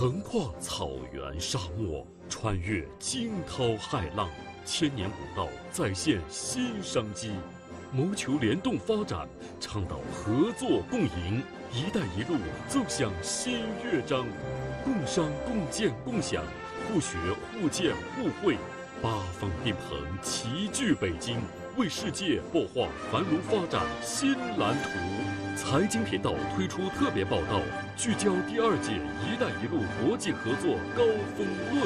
横跨草原沙漠，穿越惊涛骇浪，千年古道再现新生机，谋求联动发展，倡导合作共赢，“一带一路”奏响新乐章，共商共建共享，互学互鉴互惠，八方并横齐聚北京，为世界擘画繁荣发展新蓝图。财经频道推出特别报道，聚焦第2届“一带一路”国际合作高峰论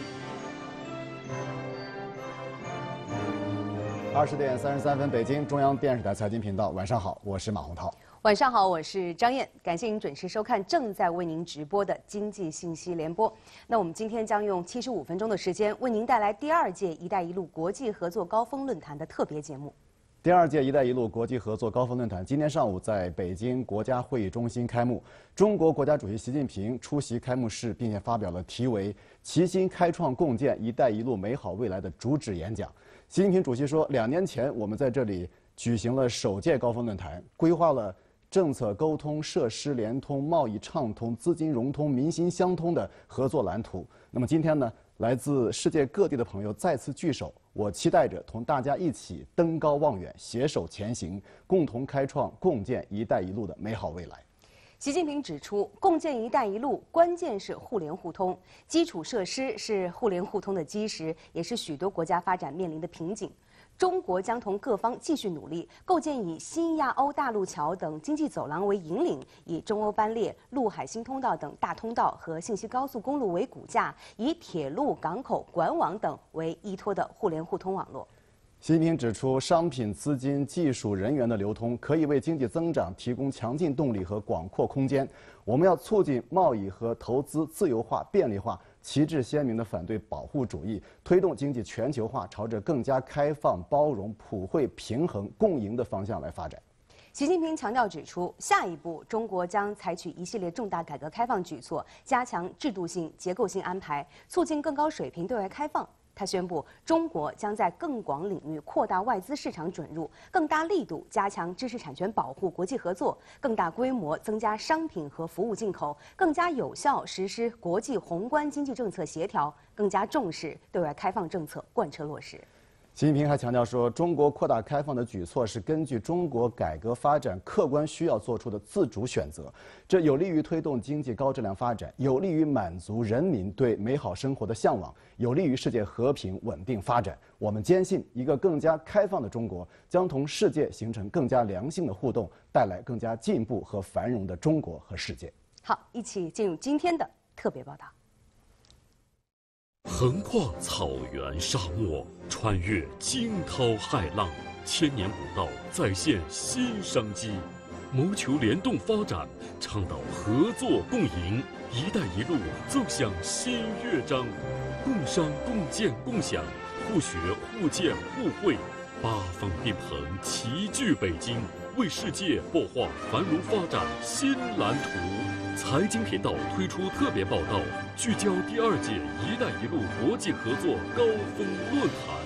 坛。 20点33分，北京中央电视台财经频道，晚上好，我是马洪涛。 晚上好，我是张燕，感谢您准时收看正在为您直播的经济信息联播。那我们今天将用75分钟的时间，为您带来第2届“一带一路”国际合作高峰论坛的特别节目。 第2届“一带一路”国际合作高峰论坛今天上午在北京国家会议中心开幕。中国国家主席习近平出席开幕式，并且发表了题为“齐心开创共建‘一带一路’美好未来”的主旨演讲。习近平主席说，2年前我们在这里举行了首届高峰论坛，规划了政策沟通、设施联通、贸易畅通、资金融通、民心相通的合作蓝图。那么今天呢，来自世界各地的朋友再次聚首，我期待着同大家一起登高望远，携手前行，共同开创共建“一带一路”的美好未来。 习近平指出，共建“一带一路”关键是互联互通，基础设施是互联互通的基石，也是许多国家发展面临的瓶颈。中国将同各方继续努力，构建以新亚欧大陆桥等经济走廊为引领，以中欧班列、陆海新通道等大通道和信息高速公路为骨架，以铁路、港口、管网等为依托的互联互通网络。 习近平指出，商品、资金、技术、人员的流通可以为经济增长提供强劲动力和广阔空间。我们要促进贸易和投资自由化、便利化，旗帜鲜明地反对保护主义，推动经济全球化朝着更加开放、包容、普惠、平衡、共赢的方向来发展。 习近平强调指出，下一步中国将采取一系列重大改革开放举措，加强制度性、结构性安排，促进更高水平对外开放。他宣布，中国将在更广领域扩大外资市场准入，更大力度加强知识产权保护国际合作，更大规模增加商品和服务进口，更加有效实施国际宏观经济政策协调，更加重视对外开放政策贯彻落实。 习近平还强调说，中国扩大开放的举措是根据中国改革发展客观需要做出的自主选择，这有利于推动经济高质量发展，有利于满足人民对美好生活的向往，有利于世界和平稳定发展。我们坚信，一个更加开放的中国将同世界形成更加良性的互动，带来更加进步和繁荣的中国和世界。 好，一起进入今天的特别报道。 横跨草原沙漠，穿越惊涛骇浪，千年古道再现新生机，谋求联动发展，倡导合作共赢，“一带一路”奏响新乐章，共商共建共享，互学互鉴互惠，八方并横齐聚北京，为世界擘画繁荣发展新蓝图。财经频道推出特别报道，聚焦第2届“一带一路”国际合作高峰论坛。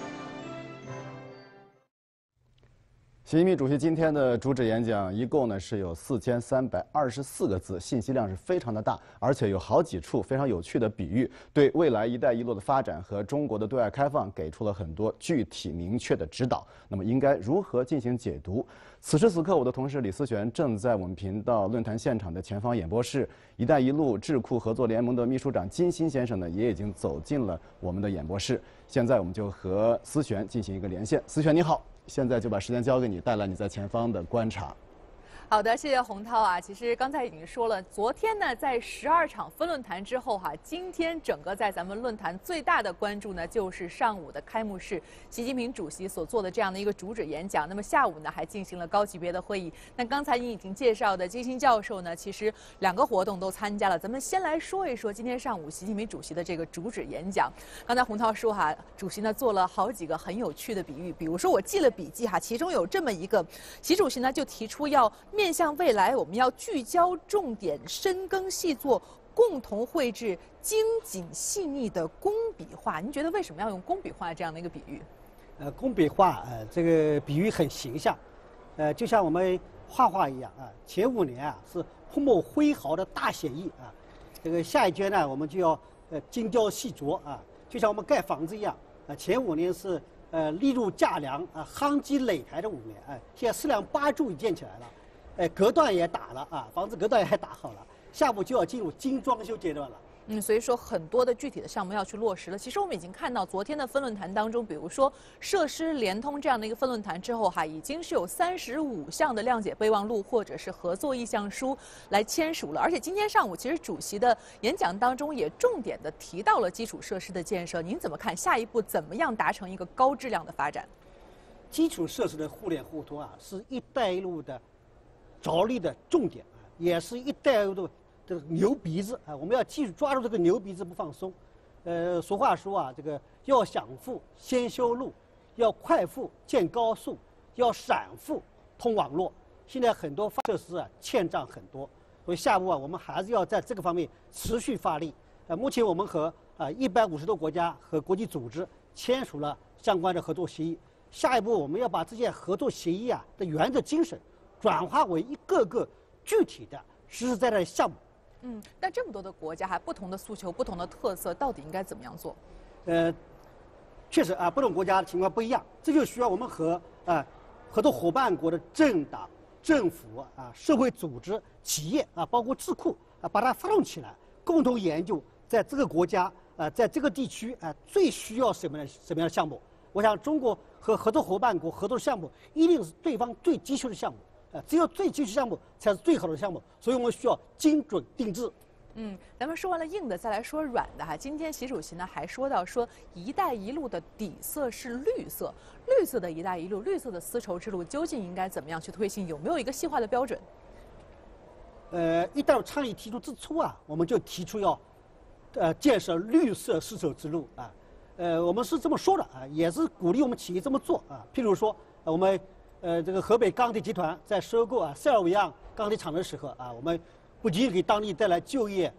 习近平主席今天的主旨演讲一共呢是有4324个字，信息量是非常的大，而且有好几处非常有趣的比喻，对未来“一带一路”的发展和中国的对外开放给出了很多具体明确的指导。那么应该如何进行解读？此时此刻，我的同事李思璇正在我们频道论坛现场的前方演播室，“一带一路”智库合作联盟的秘书长金鑫先生呢也已经走进了我们的演播室。现在我们就和思璇进行一个连线。思璇你好。现在就把时间交给你，带来你在前方的观察。 好的，谢谢洪涛啊。其实刚才已经说了，昨天呢，在12场分论坛之后今天整个在咱们论坛最大的关注呢，就是上午的开幕式，习近平主席所做的这样的一个主旨演讲。那么下午呢，还进行了高级别的会议。那刚才你已经介绍的金鑫教授呢，其实2个活动都参加了。咱们先来说一说今天上午习近平主席的这个主旨演讲。刚才洪涛说主席呢做了好几个很有趣的比喻，比如说我记了笔记其中有这么一个，习主席呢就提出要面向未来，我们要聚焦重点，深耕细作，共同绘制精谨细腻的工笔画。您觉得为什么要用工笔画这样的一个比喻？ 工笔画这个比喻很形象，就像我们画画一样前5年是泼墨挥毫的大写意这个下一阶呢，我们就要精雕细琢啊，就像我们盖房子一样前5年是立柱架梁夯基垒台的5年现在4梁8柱建起来了，隔断也打了房子隔断也打好了，下步就要进入精装修阶段了。 所以说很多的具体的项目要去落实了。其实我们已经看到昨天的分论坛当中，比如说设施联通这样的一个分论坛之后已经是有35项的谅解备忘录或者是合作意向书来签署了。而且今天上午，其实主席的演讲当中也重点的提到了基础设施的建设。您怎么看下一步怎么样达成一个高质量的发展？ 基础设施的互联互通是“一带一路”的着力的重点也是“一带一路”的这个牛鼻子我们要继续抓住这个牛鼻子不放松。俗话说这个要想富先修路，要快富建高速，要闪富通网络。现在很多设施欠账很多，所以下步我们还是要在这个方面持续发力。目前我们和150多国家和国际组织签署了相关的合作协议。下一步我们要把这些合作协议的原则精神转化为一个个具体的实实在在的项目。 但这么多的国家不同的诉求、不同的特色，到底应该怎么样做？ 确实不同国家的情况不一样，这就需要我们和合作伙伴国的政党、政府社会组织、企业包括智库把它发动起来，共同研究在这个国家在这个地区最需要什么样的项目。我想中国和合作伙伴国合作项目一定是对方最急需的项目。只有最基础项目才是最好的项目，所以我们需要精准定制。 咱们说完了硬的，再来说软的今天习主席呢还说到说“一带一路”的底色是绿色，绿色的一带一路，绿色的丝绸之路究竟应该怎么样去推进？有没有一个细化的标准？ 一带一路倡议提出之初我们就提出要建设绿色丝绸之路我们是这么说的也是鼓励我们企业这么做譬如说我们。这个河北钢铁集团在收购塞尔维亚钢铁厂的时候我们不仅给当地带来就业，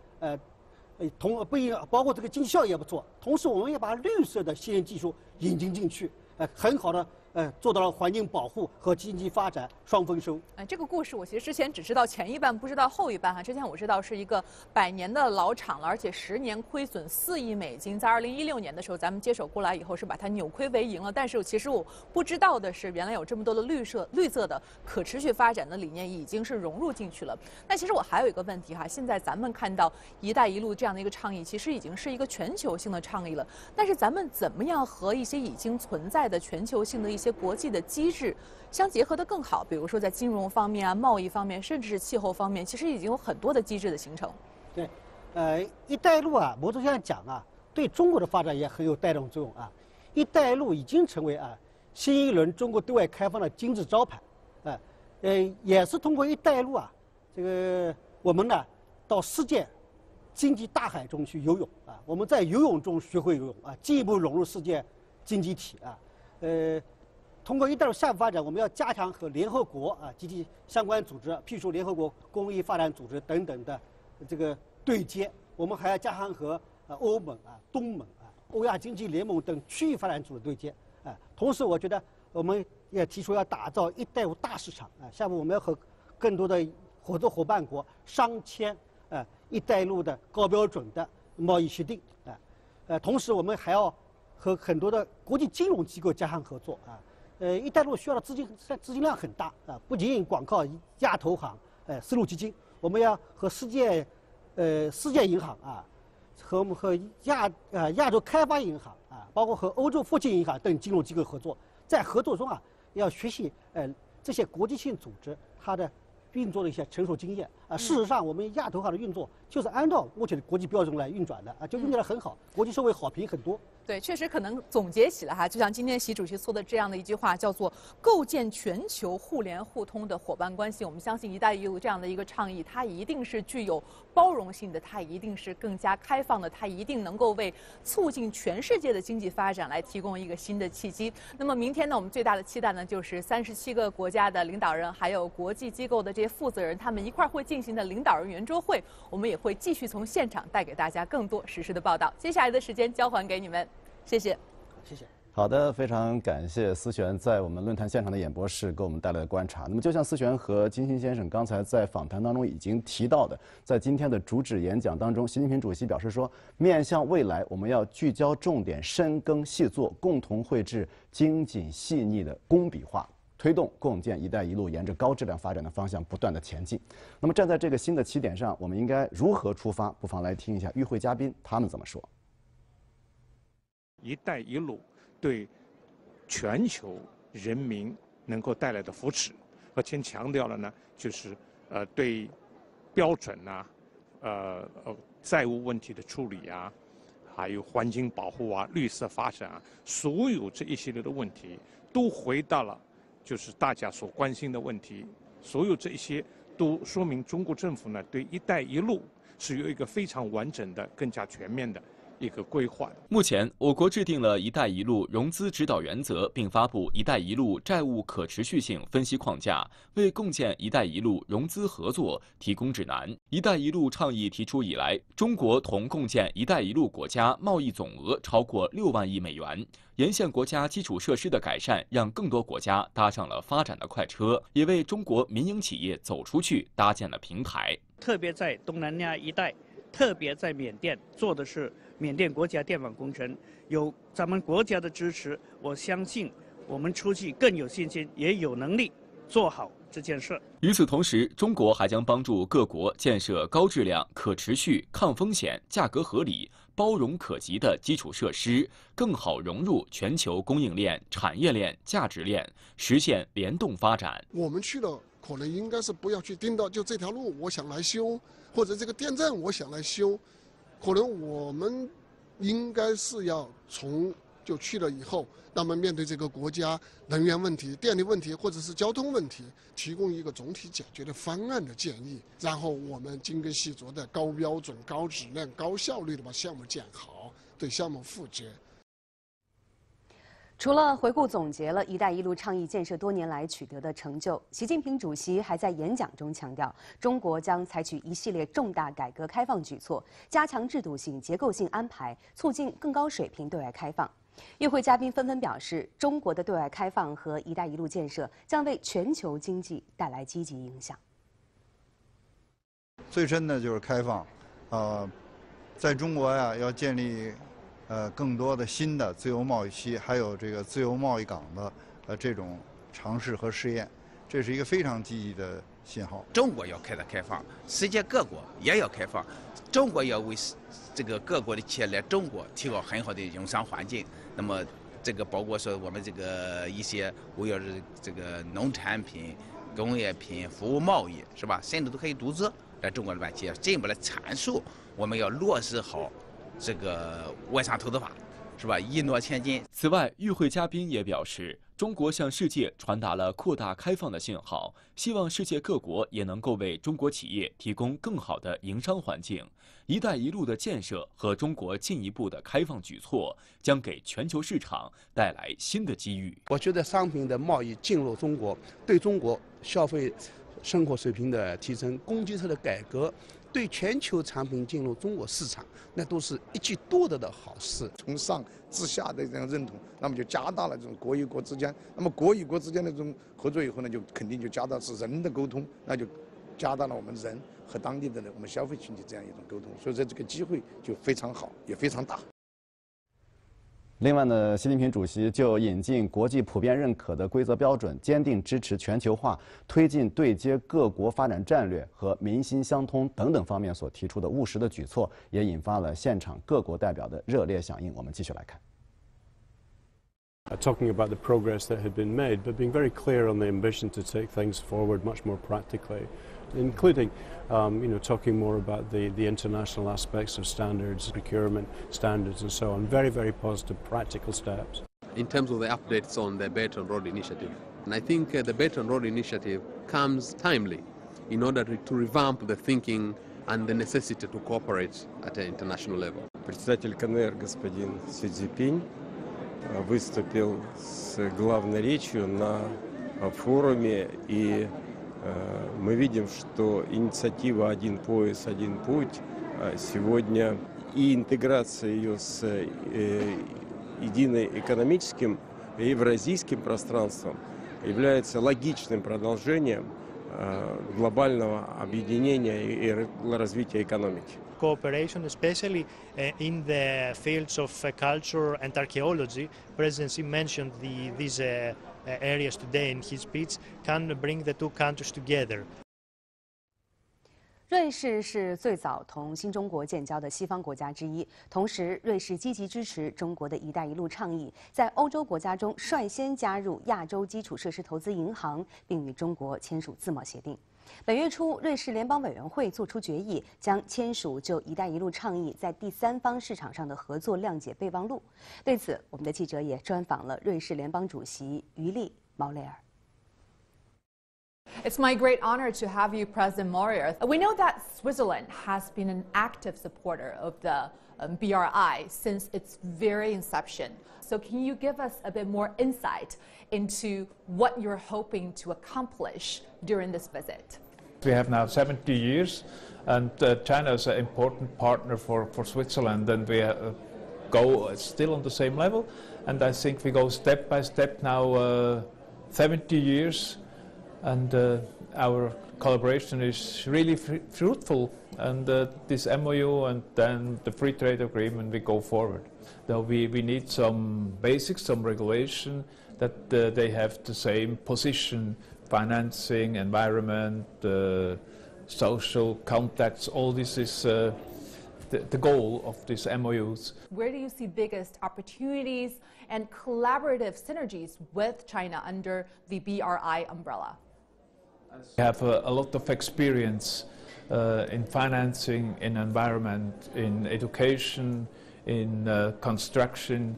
包括这个经济效益也不错。同时，我们也把绿色的先进技术引进去，很好的做到了环境保护和经济发展双丰收。 这个故事我其实之前只知道前一半，不知道后一半之前我知道是一个100年的老厂了，而且10年亏损4亿美金，在2016年的时候咱们接手过来以后是把它扭亏为盈了。但是其实我不知道的是，原来有这么多的绿色的可持续发展的理念已经是融入进去了。那其实我还有一个问题现在咱们看到“一带一路”这样的一个倡议，其实已经是一个全球性的倡议了。但是咱们怎么样和一些已经存在的全球性的一些国际的机制相结合得更好？比如说在金融方面贸易方面，甚至是气候方面，其实已经有很多的机制的形成。 对，一带一路某种上讲对中国的发展也很有带动作用一带一路已经成为新一轮中国对外开放的金字招牌也是通过一带一路这个我们呢到世界经济大海中去游泳我们在游泳中学会游泳进一步融入世界经济体通过一带一路下一步发展，我们要加强和联合国及其相关组织，譬如说联合国公益发展组织等等的这个对接。我们还要加强和欧盟东盟欧亚经济联盟等区域发展组织对接同时，我觉得我们也提出要打造一带一路大市场下一步我们要和更多的合作伙伴国商签一带一路的高标准的贸易协定同时我们还要和很多的国际金融机构加强合作一带一路需要的资金量很大不仅仅光靠亚投行丝路基金，我们要和世界银行和亚洲开发银行包括和欧洲复兴银行等金融机构合作，在合作中要学习这些国际性组织它的运作的一些成熟经验事实上，我们亚投行的运作就是按照目前的国际标准来运转的就运转得很好，国际社会好评很多。 对，确实可能总结起来就像今天习主席说的这样的一句话，叫做构建全球互联互通的伙伴关系。我们相信“一带一路”这样的一个倡议，它一定是具有包容性的，它一定是更加开放的，它一定能够为促进全世界的经济发展来提供一个新的契机。那么明天呢，我们最大的期待呢，就是37个国家的领导人，还有国际机构的这些负责人，他们一块儿会进行的领导人圆桌会，我们也会继续从现场带给大家更多实时的报道。接下来的时间交还给你们。谢谢， 谢谢。 好的，非常感谢思璇在我们论坛现场的演播室给我们带来的观察。那么，就像思璇和金星先生刚才在访谈当中已经提到的，在今天的主旨演讲当中，习近平主席表示说，面向未来，我们要聚焦重点，深耕细作，共同绘制精谨细腻的工笔画，推动共建“一带一路”沿着高质量发展的方向不断的前进。那么，站在这个新的起点上，我们应该如何出发？不妨来听一下与会嘉宾他们怎么说。 “一带一路”对全球人民能够带来的扶持，而且强调了呢，就是对标准啊，债务问题的处理啊，还有环境保护啊、绿色发展啊，所有这一系列的问题都回到了就是大家所关心的问题。所有这一些都说明中国政府呢对“一带一路”是有一个非常完整的、更加全面的一个规划。 目前，我国制定了“一带一路”融资指导原则，并发布“一带一路”债务可持续性分析框架，为共建“一带一路”融资合作提供指南。“一带一路”倡议提出以来，中国同共建“一带一路”国家贸易总额超过6万亿美元。沿线国家基础设施的改善，让更多国家搭上了发展的快车，也为中国民营企业走出去搭建了平台。 特别在东南亚一带，特别在缅甸做的是缅甸国家电网工程，有咱们国家的支持，我相信我们出去更有信心，也有能力做好这件事。 与此同时，中国还将帮助各国建设高质量、可持续、抗风险、价格合理、包容可及的基础设施，更好融入全球供应链、产业链、价值链，实现联动发展。 我们去了，可能应该是不要去盯到就这条路我想来修，或者这个电站我想来修。可能我们应该是要就去了以后，那么面对这个国家能源问题、电力问题或者是交通问题，提供一个总体解决的方案的建议，然后我们精耕细作的高标准、高质量、高效率的把项目建好，对项目负责。 除了回顾总结了“一带一路”倡议建设多年来取得的成就，习近平主席还在演讲中强调，中国将采取一系列重大改革开放举措，加强制度性、结构性安排，促进更高水平对外开放。与会嘉宾纷纷表示，中国的对外开放和“一带一路”建设将为全球经济带来积极影响。 最深的就是开放，在中国呀，要建立更多的新的自由贸易区，还有这个自由贸易港的这种尝试和试验，这是一个非常积极的信号。 中国要开放，世界各国也要开放，中国要为这个各国的企业来中国提供很好的营商环境。那么这个包括说我们这个一些围绕着这个农产品、工业品、服务贸易，是吧？甚至都可以独资在中国的企业进一步来阐述，我们要落实好这个外商投资法，是吧？一诺千金。 此外，与会嘉宾也表示，中国向世界传达了扩大开放的信号，希望世界各国也能够为中国企业提供更好的营商环境。“一带一路”的建设和中国进一步的开放举措，将给全球市场带来新的机遇。 我觉得商品的贸易进入中国，对中国消费生活水平的提升、供给侧的改革，对全球产品进入中国市场，那都是一举多得的好事。 从上至下的这样认同，那么就加大了这种国与国之间，那么国与国之间的这种合作以后呢，就肯定就加大是人的沟通，那就加大了我们人和当地的我们消费群体这样一种沟通，所以说这个机会就非常好，也非常大。 另外呢，习近平主席就引进国际普遍认可的规则标准，坚定支持全球化，推进对接各国发展战略和民心相通等等方面所提出的务实的举措，也引发了现场各国代表的热烈响应。我们继续来看。 Talking about the progress that had been made, but being very clear on the ambition to take things forward much more practically, including, talking more about the international aspects of standards, procurement standards, and so on. Very, very positive, practical steps. In terms of the updates on the Belt and Road Initiative, and I think the Belt and Road Initiative comes timely in order to revamp the thinking and the necessity to cooperate at an international level. Председатель КНР господин Си Цзиньпинь выступил с главной речью на форуме, и мы видим, что инициатива «Один пояс, один путь» сегодня и интеграция ее с единым экономическим и евразийским пространством является логичным продолжением глобального объединения и развития экономики. Cooperation, especially in the fields of culture and archaeology. President Xi mentioned these areas today in his speech, can bring the two countries together. 瑞士是最早同新中国建交的西方国家之一，同时，瑞士积极支持中国的一带一路倡议，在欧洲国家中率先加入亚洲基础设施投资银行，并与中国签署自贸协定。本月初，瑞士联邦委员会作出决议，将签署就“一带一路”倡议在第三方市场上的合作谅解备忘录。对此，我们的记者也专访了瑞士联邦主席于利·毛雷尔。 It's my great honor to have you, President Maurer. We know that Switzerland has been an active supporter of the BRI since its very inception. So can you give us a bit more insight into what you're hoping to accomplish during this visit? We have now 70 years, and China is an important partner for Switzerland, and we go still on the same level. And I think we go step by step now, 70 years. And our collaboration is really fruitful, and this MOU and then the free trade agreement, we go forward. Though we need some basics, some regulation, that they have the same position, financing, environment, social contacts, all this is the goal of these MOUs. Where do you see biggest opportunities and collaborative synergies with China under the BRI umbrella? We have a lot of experience in financing, in environment, in education, in construction.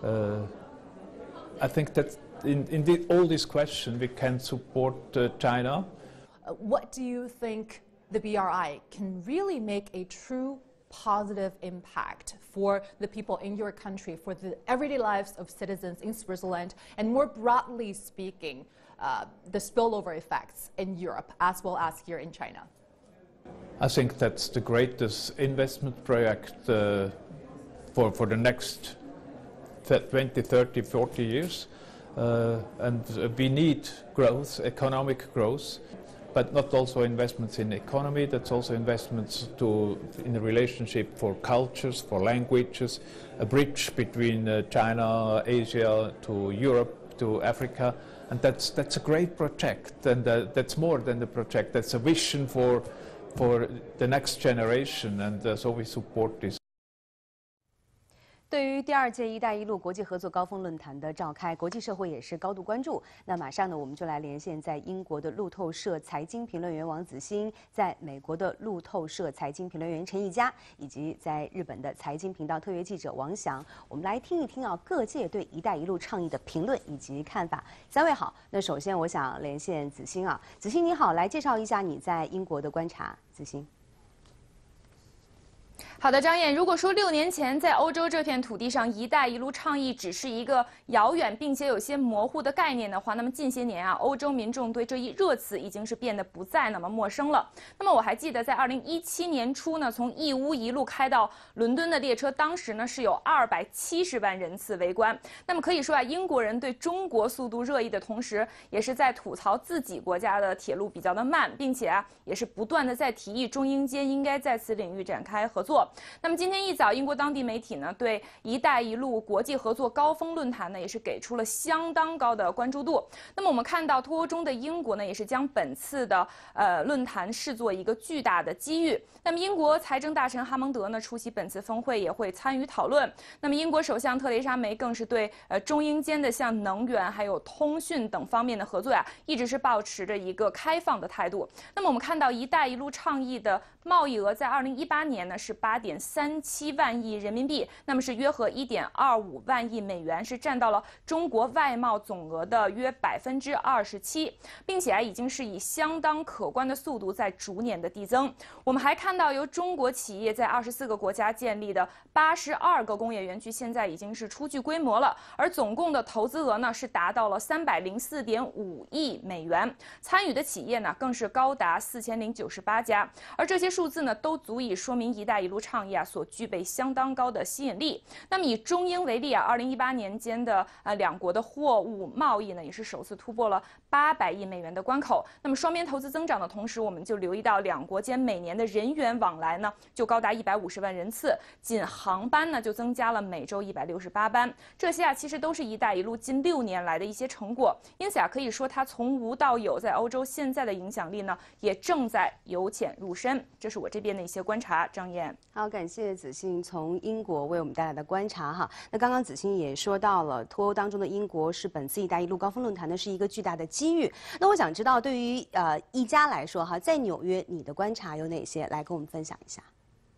I think that in all these questions we can support China. What do you think the BRI can really make a true positive impact for the people in your country, for the everyday lives of citizens in Switzerland, and more broadly speaking, the spillover effects in Europe as well as here in China? I think that's the greatest investment project for the next 20, 30, 40 years. And we need growth, economic growth, but not also investments in economy, that's also investments in the relationship for cultures, for languages, a bridge between China, Asia to Europe, to Africa. And that's a great project, and that's more than the project. That's a vision for the next generation, and so we support this. 对于第2届“一带一路”国际合作高峰论坛的召开，国际社会也是高度关注。那马上呢，我们就来连线在英国的路透社财经评论员王子欣，在美国的路透社财经评论员陈毅佳，以及在日本的财经频道特约记者王翔，我们来听一听各界对“一带一路”倡议的评论以及看法。3位好，那首先我想连线子欣子欣你好，来介绍一下你在英国的观察，子欣。 好的，张燕。如果说6年前在欧洲这片土地上，“一带一路”倡议只是一个遥远并且有些模糊的概念的话，那么近些年欧洲民众对这一热词已经是变得不再那么陌生了。那么我还记得在2017年初呢，从义乌一路开到伦敦的列车，当时呢是有270万人次围观。那么可以说英国人对中国速度热议的同时，也是在吐槽自己国家的铁路比较的慢，并且也是不断的在提议中英间应该在此领域展开合作。 那么今天一早，英国当地媒体呢对“一带一路”国际合作高峰论坛呢也是给出了相当高的关注度。那么我们看到脱欧中的英国呢也是将本次的论坛视作一个巨大的机遇。那么英国财政大臣哈蒙德呢出席本次峰会也会参与讨论。那么英国首相特蕾莎梅更是对中英间的像能源还有通讯等方面的合作一直是保持着一个开放的态度。那么我们看到“一带一路”倡议的贸易额在2018年呢是8.37万亿人民币，那么是约合1.25万亿美元，是占到了中国外贸总额的约27%，并且已经是以相当可观的速度在逐年的递增。我们还看到由中国企业在24个国家建立的82个工业园区，现在已经是初具规模了，而总共的投资额呢是达到了304.5亿美元，参与的企业呢更是高达4098家，而这些数字呢都足以说明“一带一路” 倡议所具备相当高的吸引力。那么以中英为例，2018年间的两国的货物贸易呢，也是首次突破了800亿美元的关口。那么双边投资增长的同时，我们就留意到两国间每年的人员往来呢，就高达150万人次，仅航班呢就增加了每周168班。这些其实都是一带一路近6年来的一些成果。因此可以说它从无到有，在欧洲现在的影响力呢，也正在由浅入深。这是我这边的一些观察。张燕， 好，感谢子欣从英国为我们带来的观察哈。那刚刚子欣也说到了，脱欧当中的英国是本次“一带一路”高峰论坛呢是一个巨大的机遇。那我想知道，对于一家来说哈，在纽约你的观察有哪些？来跟我们分享一下。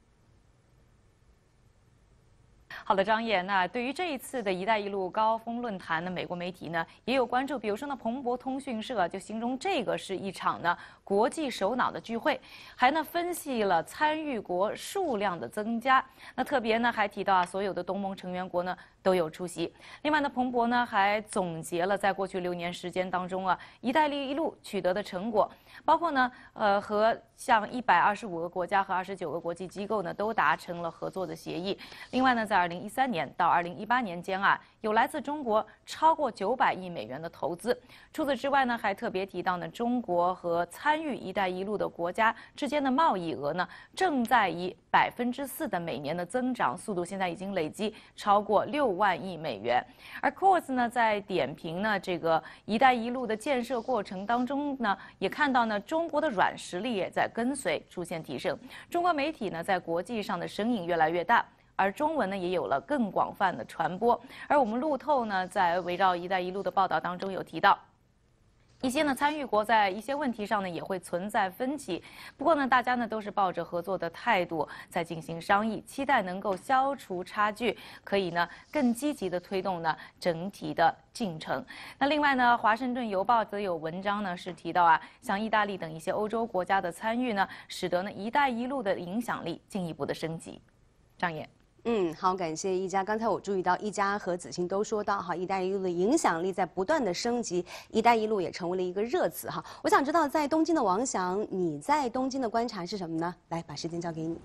好的，张烨，那对于这一次的一带一路高峰论坛呢，美国媒体呢也有关注，比如说呢，彭博通讯社就形容这个是一场呢国际首脑的聚会，还呢分析了参与国数量的增加，那特别呢还提到所有的东盟成员国呢都有出席。另外呢，彭博呢还总结了在过去6年时间当中一带一路取得的成果，包括呢和像125个国家和29个国际机构呢都达成了合作的协议。另外呢，在2013年到2018年间有来自中国超过900亿美元的投资。除此之外呢，还特别提到呢，中国和参与一带一路的国家之间的贸易额呢，正在以4%的每年的增长速度，现在已经累积超过6万亿美元。而 Quartz 呢，在点评呢这个一带一路的建设过程当中呢，也看到呢，中国的软实力也在跟随出现提升。中国媒体呢，在国际上的身影越来越大。而中文呢也有了更广泛的传播，而我们路透呢在围绕“一带一路”的报道当中有提到，一些呢参与国在一些问题上呢也会存在分歧，不过呢大家呢都是抱着合作的态度在进行商议，期待能够消除差距，可以呢更积极的推动呢整体的进程。那另外呢，《华盛顿邮报》则有文章呢是提到像意大利等一些欧洲国家的参与呢，使得呢“一带一路”的影响力进一步的升级。张燕。 好，感谢一家。刚才我注意到一家和子欣都说到“一带一路”的影响力在不断的升级，“一带一路”也成为了一个热词哈。我想知道，在东京的王翔，你在东京的观察是什么呢？来，把时间交给你。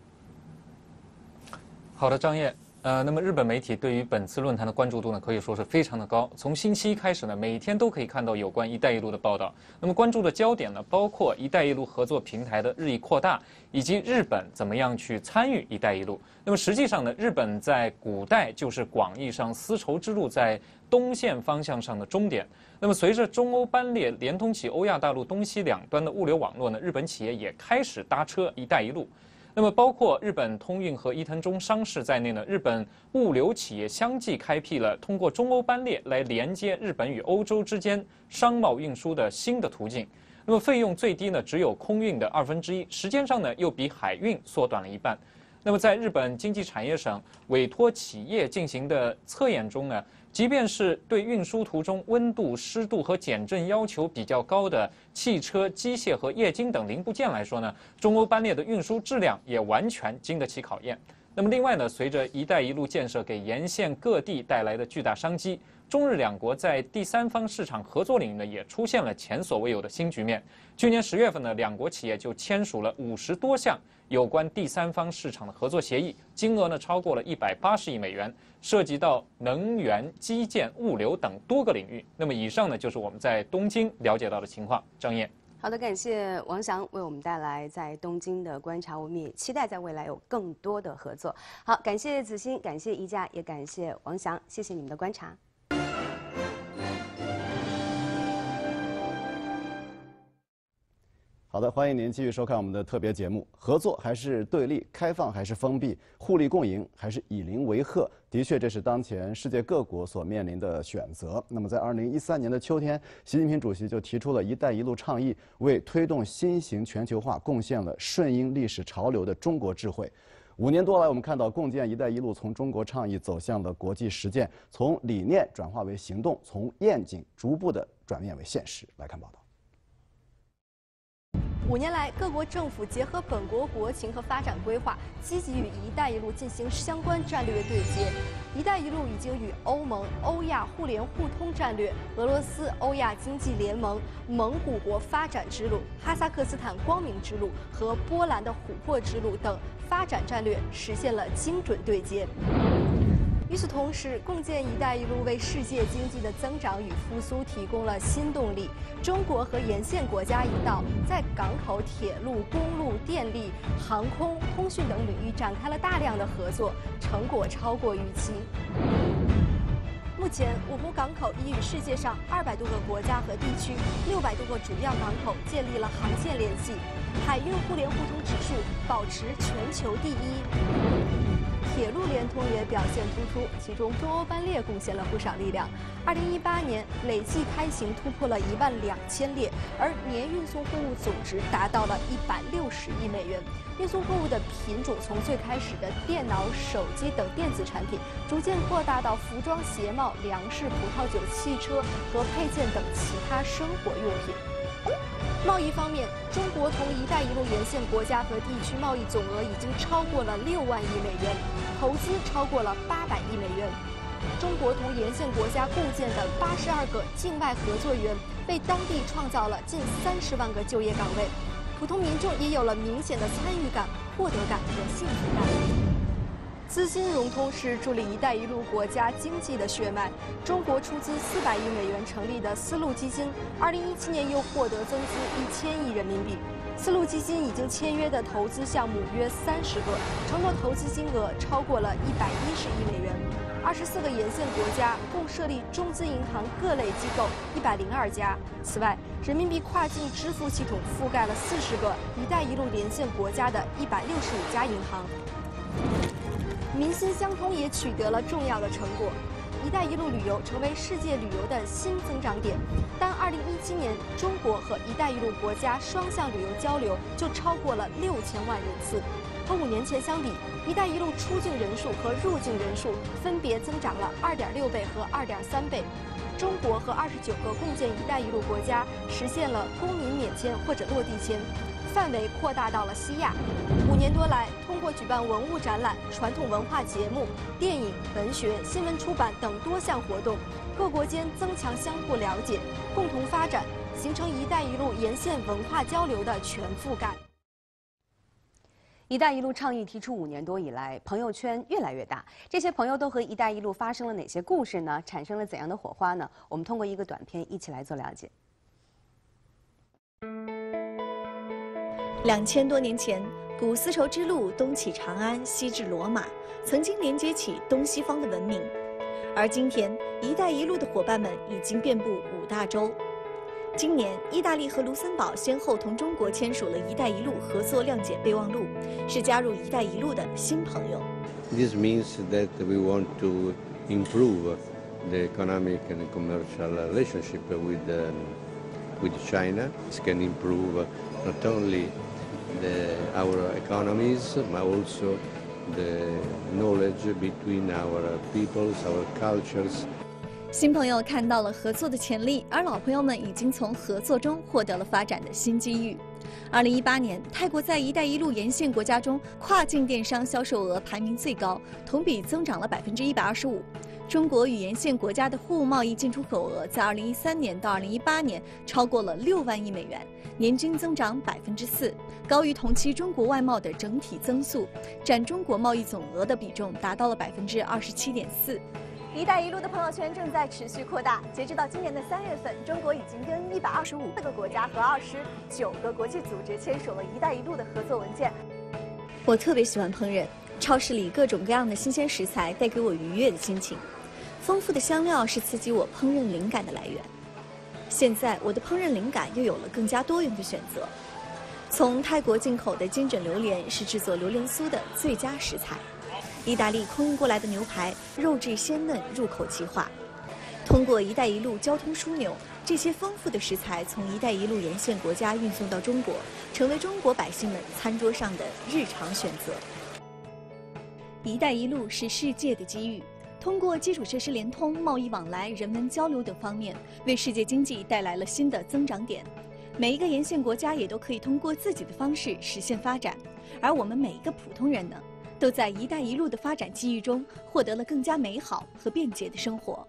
好的，张燕。那么日本媒体对于本次论坛的关注度呢，可以说是非常的高。从星期一开始呢，每天都可以看到有关“一带一路”的报道。那么关注的焦点呢，包括“一带一路”合作平台的日益扩大，以及日本怎么样去参与“一带一路”。那么实际上呢，日本在古代就是广义上丝绸之路在东线方向上的终点。那么随着中欧班列连通起欧亚大陆东西两端的物流网络呢，日本企业也开始搭车“一带一路”。那么，包括日本通运和伊藤忠商事在内呢，日本物流企业相继开辟了通过中欧班列来连接日本与欧洲之间商贸运输的新的途径。那么，费用最低呢只有空运的1/2，时间上呢又比海运缩短了一半。那么，在日本经济产业省委托企业进行的测验中呢，即便是对运输途中温度、湿度和减震要求比较高的汽车、机械和液晶等零部件来说呢，中欧班列的运输质量也完全经得起考验。那么另外呢，随着“一带一路”建设给沿线各地带来的巨大商机，中日两国在第三方市场合作领域呢，也出现了前所未有的新局面。去年10月份呢，两国企业就签署了50多项有关第三方市场的合作协议，金额呢超过了180亿美元，涉及到能源、基建、物流等多个领域。那么以上呢就是我们在东京了解到的情况。张燕。 好的，感谢王翔为我们带来在东京的观察，我们也期待在未来有更多的合作。好，感谢子欣，感谢一架，也感谢王翔，谢谢你们的观察。 好的，欢迎您继续收看我们的特别节目。合作还是对立？开放还是封闭？互利共赢还是以邻为壑？的确，这是当前世界各国所面临的选择。那么，在2013年的秋天，习近平主席就提出了“一带一路”倡议，为推动新型全球化贡献了顺应历史潮流的中国智慧。5年多来，我们看到共建“一带一路”从中国倡议走向了国际实践，从理念转化为行动，从愿景逐步的转变为现实。来看报道。 5年来，各国政府结合本国国情和发展规划，积极与“一带一路”进行相关战略对接。“一带一路”已经与欧盟、欧亚互联互通战略、俄罗斯欧亚经济联盟、蒙古国发展之路、哈萨克斯坦光明之路和波兰的琥珀之路等发展战略实现了精准对接。与此同时，共建“一带一路”为世界经济的增长与复苏提供了新动力。中国和沿线国家一道，在港口、铁路、公路、电力、航空、通讯等领域展开了大量的合作，成果超过预期。目前，五湖港口已与世界上200多个国家和地区、600多个主要港口建立了航线联系，海运互联互通指数保持全球第一。铁路联通也表现突出，其中中欧班列贡献了不少力量。2018年累计开行突破了12000列，而年运送货物总值达到了160亿美元。运送货物的品种从最开始的电脑、手机等电子产品，逐渐扩大到服装、鞋帽、粮食、葡萄酒、汽车和配件等其他生活用品。贸易方面，中国同“一带一路”沿线国家和地区贸易总额已经超过了6万亿美元，投资超过了800亿美元。中国同沿线国家构建的82个境外合作园，为当地创造了近30万个就业岗位，普通民众也有了明显的参与感、获得感和幸福感。资金融通是助力“一带一路”国家经济的血脉。中国出资400亿美元成立的丝路基金，2017年又获得增资1000亿人民币。丝路基金已经签约的投资项目约30个，承诺投资金额超过了110亿美元。24个沿线国家共设立中资银行各类机构102家。此外，人民币跨境支付系统覆盖了40个“一带一路”沿线国家的165家银行。民心相通也取得了重要的成果，“一带一路”旅游成为世界旅游的新增长点。单2017年，中国和“一带一路”国家双向旅游交流就超过了6000万人次。和5年前相比，“一带一路”出境人数和入境人数分别增长了2.6倍和2.3倍。中国和29个共建“一带一路”国家实现了公民免签或者落地签。范围扩大到了西亚。5年多来，通过举办文物展览、传统文化节目、电影、文学、新闻出版等多项活动，各国间增强相互了解，共同发展，形成“一带一路”沿线文化交流的全覆盖。 “一带一路”倡议提出5年多以来，朋友圈越来越大。这些朋友都和“一带一路”发生了哪些故事呢？产生了怎样的火花呢？我们通过一个短片一起来做了解。 2000多年前，古丝绸之路东起长安，西至罗马，曾经连接起东西方的文明。而今天，“一带一路”的伙伴们已经遍布5大洲。今年，意大利和卢森堡先后同中国签署了“一带一路”合作谅解备忘录，是加入“一带一路”的新朋友。 This means that we want to improve the economic and commercial relationship with China. This can improve not only our economies, but also the knowledge between our peoples, our cultures. 新朋友看到了合作的潜力，而老朋友们已经从合作中获得了发展的新机遇。2018年，泰国在“一带一路”沿线国家中跨境电商销售额排名最高，同比增长了125%。中国与沿线国家的货物贸易进出口额在2013年到2018年超过了6万亿美元，年均增长4%，高于同期中国外贸的整体增速，占中国贸易总额的比重达到了27.4%。 “一带一路”的朋友圈正在持续扩大，截止到今年的3月份，中国已经跟125个国家和29个国际组织签署了“一带一路”的合作文件。 我特别喜欢烹饪，超市里各种各样的新鲜食材带给我愉悦的心情，丰富的香料是刺激我烹饪灵感的来源。现在我的烹饪灵感又有了更加多元的选择。从泰国进口的精准榴莲是制作榴莲酥的最佳食材。意大利空运过来的牛排，肉质鲜嫩，入口即化。通过“一带一路”交通枢纽，这些丰富的食材从“一带一路”沿线国家运送到中国，成为中国百姓们餐桌上的日常选择。“一带一路”是世界的机遇，通过基础设施联通、贸易往来、人文交流等方面，为世界经济带来了新的增长点。 每一个沿线国家也都可以通过自己的方式实现发展，而我们每一个普通人呢，都在“一带一路”的发展机遇中获得了更加美好和便捷的生活。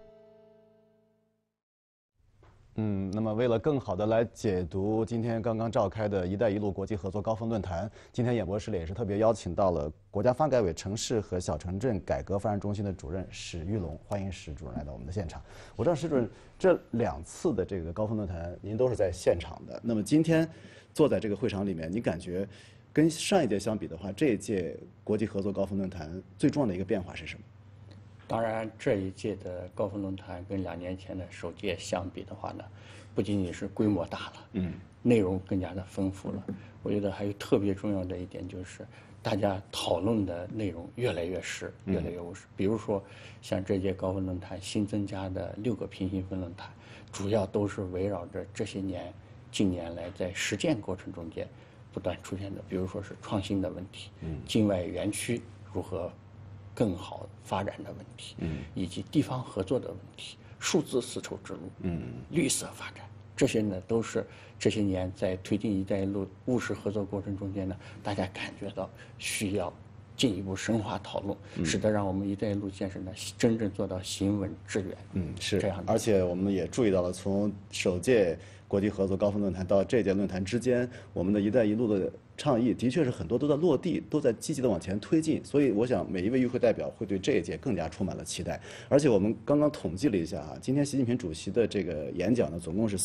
那么为了更好的来解读今天刚刚召开的一带一路国际合作高峰论坛，今天演播室里也是特别邀请到了国家发改委城市和小城镇改革发展中心的主任史玉龙，欢迎史主任来到我们的现场。我知道史主任这2次的这个高峰论坛您都是在现场的，那么今天坐在这个会场里面，你感觉跟上一届相比的话，这一届国际合作高峰论坛最重要的一个变化是什么？ 当然，这一届的高峰论坛跟2年前的首届相比的话呢，不仅仅是规模大了，内容更加的丰富了。我觉得还有特别重要的一点就是，大家讨论的内容越来越实，越来越务实。比如说，像这届高峰论坛新增加的6个平行分论坛，主要都是围绕着这些近年来在实践过程中间不断出现的，比如说是创新的问题，境外园区如何更好发展的问题，以及地方合作的问题，数字丝绸之路，绿色发展，这些呢都是这些年在推进“一带一路”务实合作过程中间呢，大家感觉到需要进一步深化讨论，使得让我们“一带一路”建设呢真正做到行稳致远。 是这样的。 而且我们也注意到了，从首届国际合作高峰论坛到这届论坛之间，我们的一带一路的倡议的确是很多都在落地，都在积极的往前推进。所以我想每一位与会代表会对这一届更加充满了期待。而且我们刚刚统计了一下啊，今天习近平主席的这个演讲呢，总共是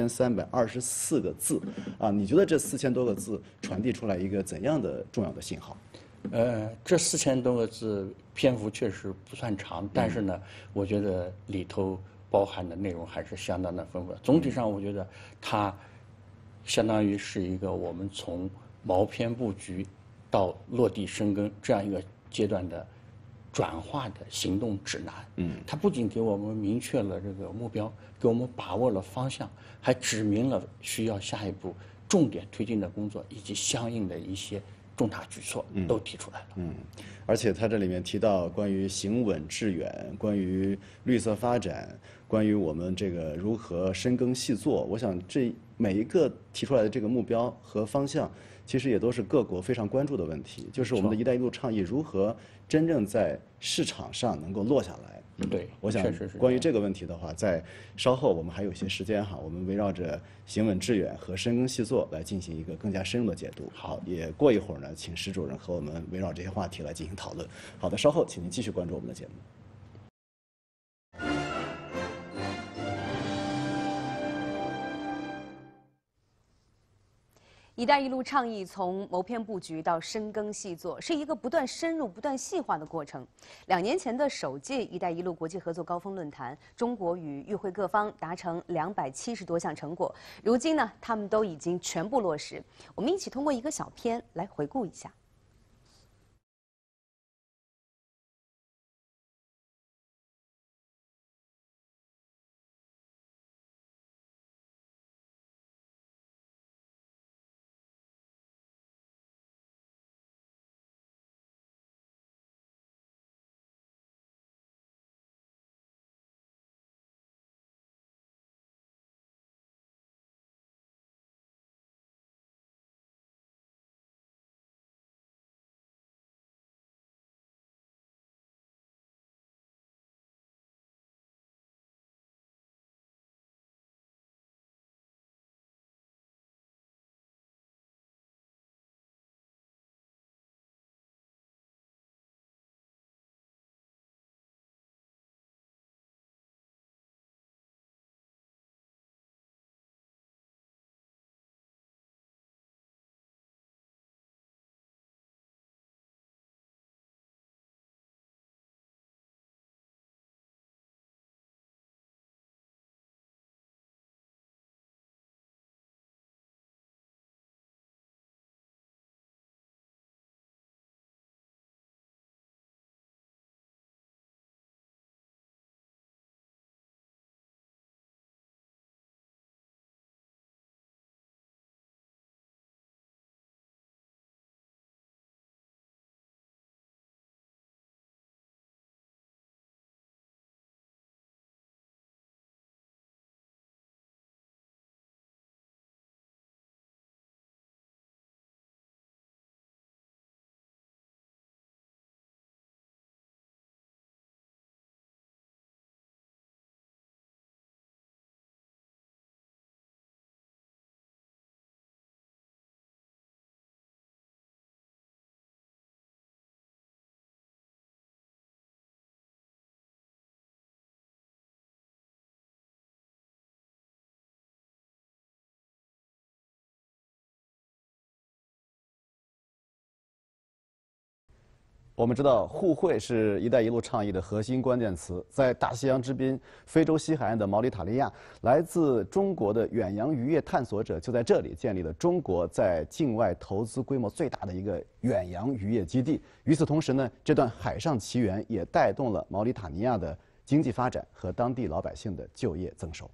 4324个字啊。你觉得这4000多个字传递出来一个怎样的重要的信号？ 这4000多个字篇幅确实不算长，但是呢，我觉得里头包含的内容还是相当的丰富。总体上，我觉得它相当于是一个我们从毛篇布局到落地生根这样一个阶段的转化的行动指南。它不仅给我们明确了这个目标，给我们把握了方向，还指明了需要下一步重点推进的工作以及相应的一些重大举措都提出来了。 而且它这里面提到关于行稳致远，关于绿色发展，关于我们这个如何深耕细作，我想这每一个提出来的这个目标和方向，其实也都是各国非常关注的问题，就是我们的一带一路倡议如何真正在市场上能够落下来。 对， 我想关于这个问题的话，在稍后我们还有一些时间哈，我们围绕着行稳致远和深耕细作来进行一个更加深入的解读。好，也过一会儿呢，请史主任和我们围绕这些话题来进行讨论。好的，稍后请您继续关注我们的节目。 “一带一路”倡议从谋篇布局到深耕细作，是一个不断深入、不断细化的过程。2年前的首届“一带一路”国际合作高峰论坛，中国与与会各方达成270多项成果，如今呢，他们都已经全部落实。我们一起通过一个小片来回顾一下。 我们知道，互惠是“一带一路”倡议的核心关键词。在大西洋之滨、非洲西海岸的毛里塔尼亚，来自中国的远洋渔业探索者就在这里建立了中国在境外投资规模最大的一个远洋渔业基地。与此同时呢，这段海上奇缘也带动了毛里塔尼亚的经济发展和当地老百姓的就业增收。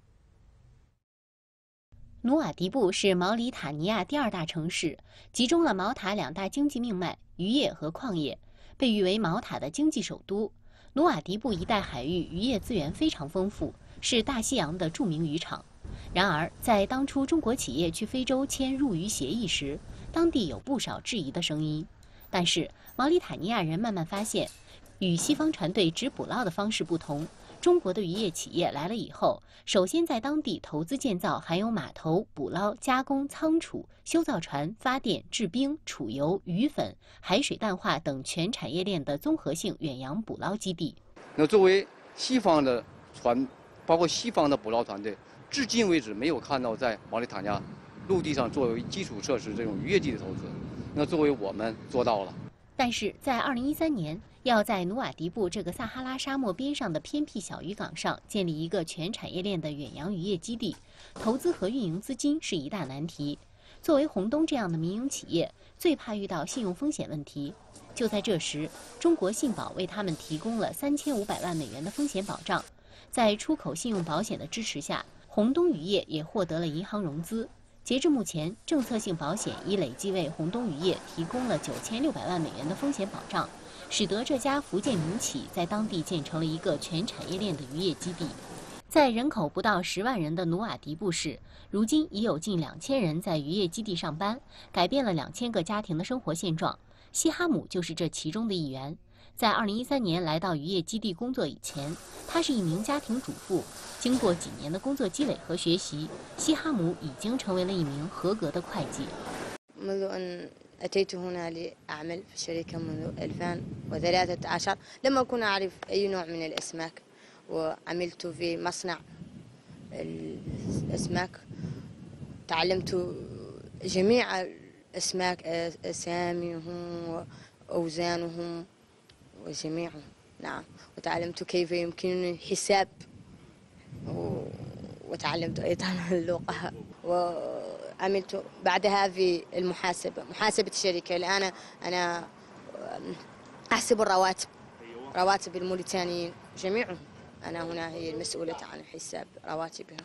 努瓦迪布是毛里塔尼亚第2大城市，集中了毛塔2大经济命脉——渔业和矿业，被誉为毛塔的经济首都。努瓦迪布一带海域渔业资源非常丰富，是大西洋的著名渔场。然而，在当初中国企业去非洲签入渔协议时，当地有不少质疑的声音。但是，毛里塔尼亚人慢慢发现，与西方船队只捕捞的方式不同。中国的渔业企业来了以后，首先在当地投资建造含有码头、捕捞、加工、仓储、修造船、发电、制冰、储油、鱼粉、海水淡化等全产业链的综合性远洋捕捞基地。 那作为西方的船，包括西方的捕捞团队，至今为止没有看到在毛里塔尼亚陆地上作为基础设施这种渔业基地投资。那作为我们做到了。 但是在2013年，要在努瓦迪布这个撒哈拉沙漠边上的偏僻小渔港上建立一个全产业链的远洋渔业基地，投资和运营资金是一大难题。作为红东这样的民营企业，最怕遇到信用风险问题。就在这时，中国信保为他们提供了3500万美元的风险保障。在出口信用保险的支持下，红东渔业也获得了银行融资。截至目前，政策性保险已累计为红东渔业提供了9600万美元的风险保障，使得这家福建民企在当地建成了一个全产业链的渔业基地。在人口不到10万人的努瓦迪布市，如今已有近2000人在渔业基地上班，改变了2000个家庭的生活现状。西哈姆就是这其中的一员。在2013年来到渔业基地工作以前，她是一名家庭主妇。经过几年的工作积累和学习，西哈姆已经成为了一名合格的会计。 منذ أن أتيت هنا لأعمل في الشركة منذ 2013 لم أكن أعرف أي نوع من الأسماك وعملت في مصنع الأسماك تعلمت جميع الأسماك أساميهم وأوزانهم وجميعهم نعم وتعلمت كيف يمكنني الحساب وتعلمت أيضا اللغة وعملت بعدها في محاسبة الشركة الآن أنا أحسب رواتب الموريتانيين جميعهم أنا هنا هي المسؤولة عن حساب رواتبهم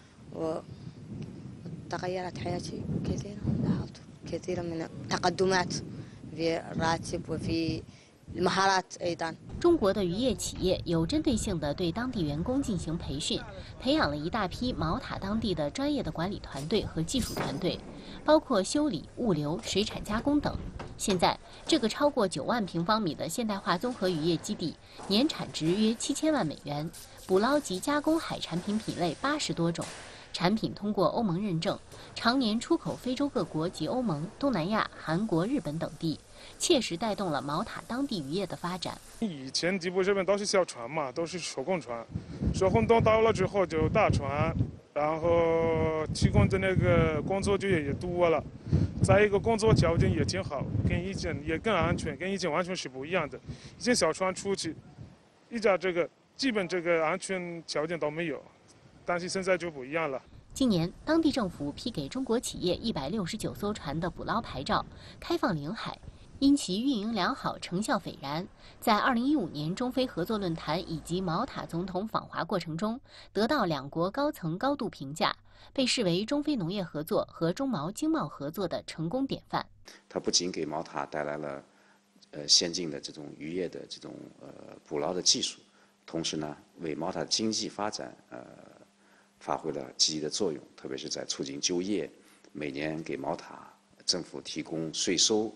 وتغيرت حياتي كثيرا لاحظت كثيرا من التقدمات في الراتب وفي المهارات أيضا。 中国的渔业企业有针对性地对当地员工进行培训，培养了一大批毛塔当地的专业的管理团队和技术团队，包括修理、物流、水产加工等。现在，这个超过9万平方米的现代化综合渔业基地，年产值约7000万美元，捕捞及加工海产品品类80多种。产品通过欧盟认证，常年出口非洲各国及欧盟、东南亚、韩国、日本等地，切实带动了毛塔当地渔业的发展。 以前迪布这边都是小船嘛，都是手工船，说红东到了之后就大船，然后提供的那个工作就也多了，再一个工作条件也挺好，跟以前也更安全，跟以前完全是不一样的。以前小船出去，一家这个基本这个安全条件都没有。但是现在就不一样了。 今年，当地政府批给中国企业169艘船的捕捞牌照，开放领海，因其运营良好，成效斐然。在2015年中非合作论坛以及毛塔总统访华过程中，得到两国高层高度评价，被视为中非农业合作和中毛经贸合作的成功典范。 它不仅给毛塔带来了先进的这种渔业的这种捕捞的技术，同时呢，为毛塔经济发展发挥了积极的作用，特别是在促进就业，每年给毛塔政府提供税收。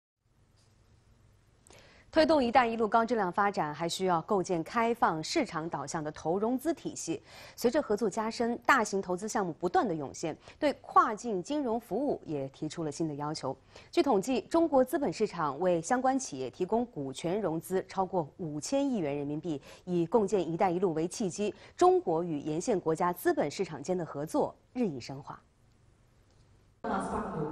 推动“一带一路”高质量发展，还需要构建开放、市场导向的投融资体系。随着合作加深，大型投资项目不断的涌现，对跨境金融服务也提出了新的要求。据统计，中国资本市场为相关企业提供股权融资超过5000亿元人民币，以共建“一带一路”为契机，中国与沿线国家资本市场间的合作日益深化。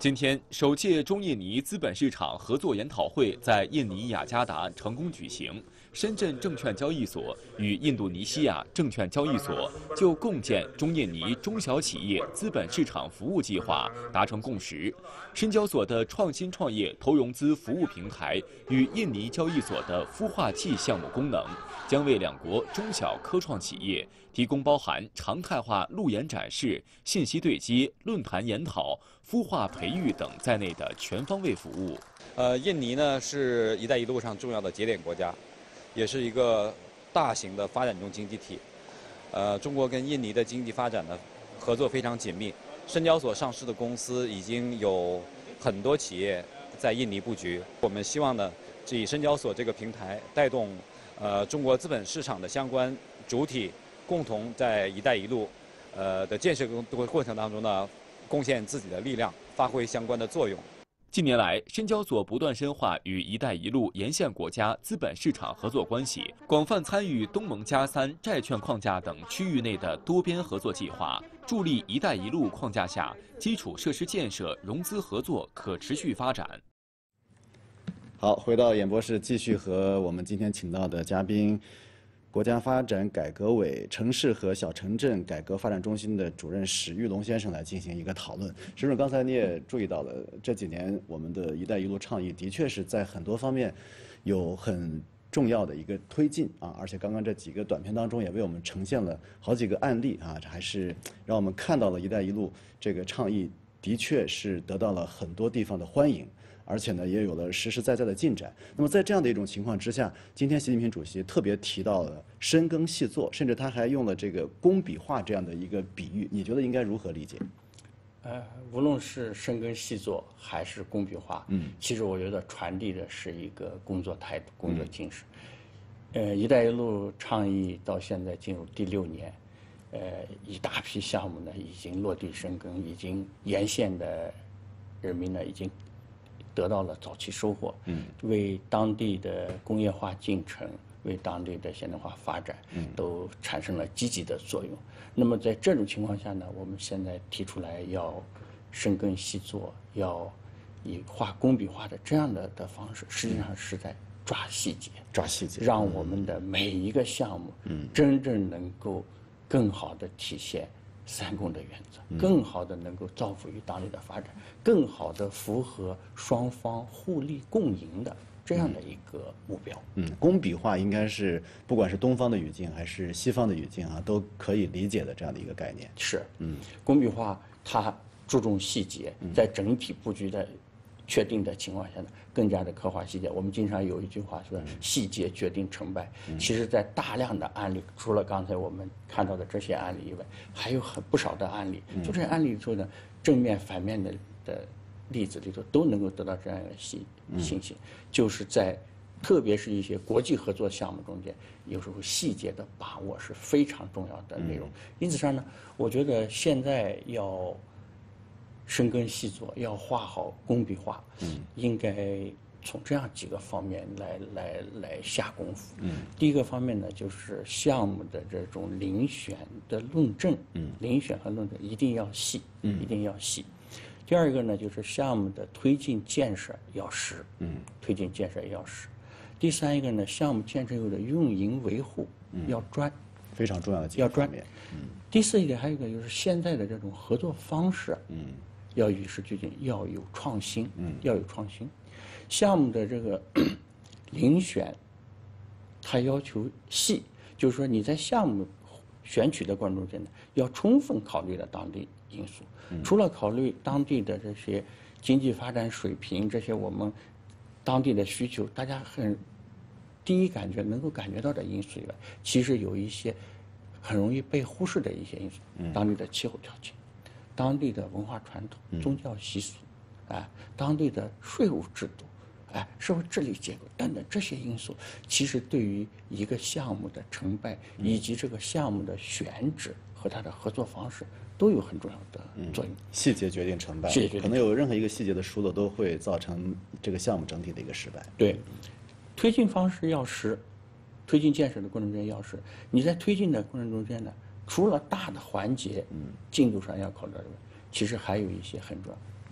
今天，首届中印尼资本市场合作研讨会在印尼雅加达成功举行。深圳证券交易所与印度尼西亚证券交易所就共建中印尼中小企业资本市场服务计划达成共识。深交所的创新创业投融资服务平台与印尼交易所的孵化器项目功能，将为两国中小科创企业提供包含常态化路演展示、信息对接、论坛研讨、孵化培育等在内的全方位服务。 印尼呢是“一带一路”上重要的节点国家，也是一个大型的发展中经济体。中国跟印尼的经济发展呢合作非常紧密。深交所上市的公司已经有很多企业在印尼布局。我们希望呢，以深交所这个平台带动中国资本市场的相关主体共同在“一带一路”的建设过程当中呢，贡献自己的力量，发挥相关的作用。 近年来，深交所不断深化与“一带一路”沿线国家资本市场合作关系，广泛参与东盟+3债券框架等区域内的多边合作计划，助力“一带一路”框架下基础设施建设、融资合作可持续发展。 好，回到演播室，继续和我们今天请到的嘉宾。国家发展改革委城市和小城镇改革发展中心的主任史玉龙先生来进行一个讨论。史主任，刚才你也注意到了，这几年我们的一带一路倡议的确是在很多方面有很重要的一个推进啊，而且刚刚这几个短片当中也为我们呈现了好几个案例啊，这还是让我们看到了一带一路这个倡议的确是得到了很多地方的欢迎。而且呢，也有了实实在在的进展。那么在这样的一种情况之下，今天习近平主席特别提到了深耕细作，甚至他还用了这个工笔画这样的一个比喻，你觉得应该如何理解？ 无论是深耕细作还是工笔画，其实我觉得传递的是一个工作态度、工作精神。一带一路倡议到现在进入第6年，一大批项目呢已经落地生根，已经沿线的人民呢已经得到了早期收获，为当地的工业化进程、为当地的现代化发展，都产生了积极的作用。那么在这种情况下呢，我们现在提出来要深耕细作，要以画工笔画的这样的方式，实际上是在抓细节，让我们的每一个项目，真正能够更好的体现3公的原则，更好的能够造福于当地的发展，更好的符合双方互利共赢的这样的一个目标。 工笔画应该是不管是东方的语境还是西方的语境啊，都可以理解的这样的一个概念。 是，工笔画它注重细节，在整体布局的确定的情况下呢，更加的刻画细节。我们经常有一句话说，细节决定成败。其实，在大量的案例，除了刚才我们看到的这些案例以外，还有不少的案例。就这些案例里头呢，正面、反面的例子里头都能够得到这样一个信息，就是在特别是一些国际合作项目中间，有时候细节的把握是非常重要的内容。因此上呢，我觉得现在要深耕细作，要画好工笔画，应该从这样几个方面来下功夫。第一个方面呢，就是项目的这种遴选的论证，遴选和论证一定要细，一定要细。第二个呢，就是项目的推进建设要实，推进建设要实。第三一个呢，项目建设后的运营维护要专， 非常重要的几个方面。 第四一点还有一个就是现在的这种合作方式，要与时俱进，要有创新，要有创新。项目的这个遴选，它要求细，就是说你在项目选取的过程中间呢，要充分考虑了当地因素，除了考虑当地的这些经济发展水平，这些我们当地的需求，大家第一感觉能够感觉到的因素以外，其实有一些很容易被忽视的一些因素，当地的气候条件。当地的文化传统、宗教习俗，当地的税务制度，社会治理结构等等这些因素，其实对于一个项目的成败，以及这个项目的选址和它的合作方式，都有很重要的作用。 细节决定成败，可能有任何一个细节的疏漏，都会造成这个项目整体的一个失败。 对，推进方式要实，推进建设的过程中间要实。你在推进的过程中间呢，除了大的环节，进度上要考虑到，其实还有一些很重要，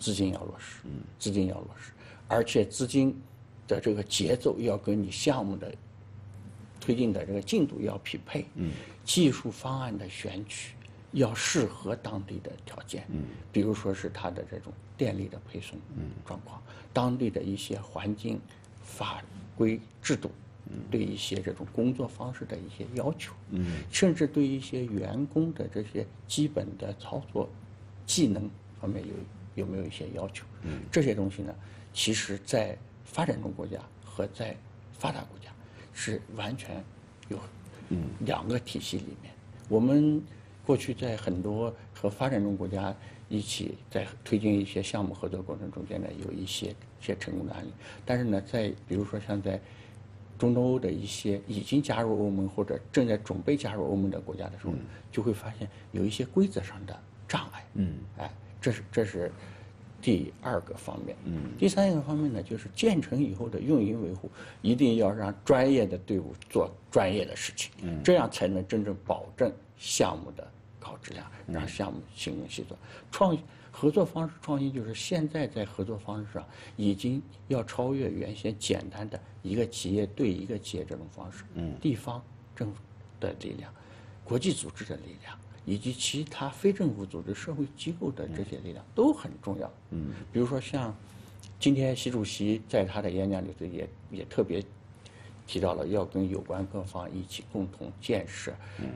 资金要落实，资金要落实，而且资金的这个节奏要跟你项目的推进的这个进度要匹配，技术方案的选取要适合当地的条件，比如说是它的这种电力的配送状况，当地的一些环境法规制度，对一些这种工作方式的一些要求，甚至对一些员工的这些基本的操作技能方面有没有一些要求？这些东西呢，其实在发展中国家和在发达国家是完全有两个体系里面。我们过去在很多和发展中国家一起在推进一些项目合作过程中间呢，有一些成功的案例。但是呢，在比如说像在中东欧的一些已经加入欧盟或者正在准备加入欧盟的国家的时候，就会发现有一些规则上的障碍。这是第二个方面。第三个方面呢，就是建成以后的运营维护，一定要让专业的队伍做专业的事情，这样才能真正保证项目的高质量，让项目心灵细作。合作方式创新就是现在在合作方式上已经要超越原先简单的一个企业对一个企业这种方式，地方政府的力量、国际组织的力量，以及其他非政府组织、社会机构的这些力量都很重要。比如说像今天习主席在他的演讲里头也特别提到了要跟有关各方一起共同建设